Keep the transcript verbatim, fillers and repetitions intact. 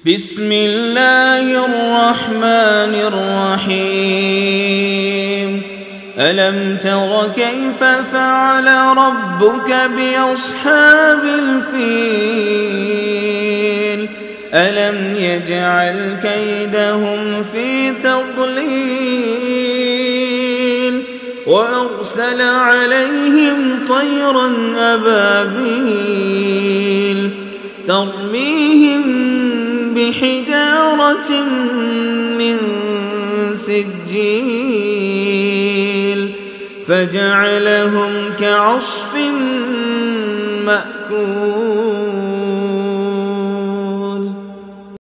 بسم الله الرحمن الرحيم ألم تر كيف فعل ربك بأصحاب الفيل ألم يجعل كيدهم في تضليل وأرسل عليهم طيرا أبابيل ترميهم بحجارة من سجيل فجعلهم كعصف مأكول.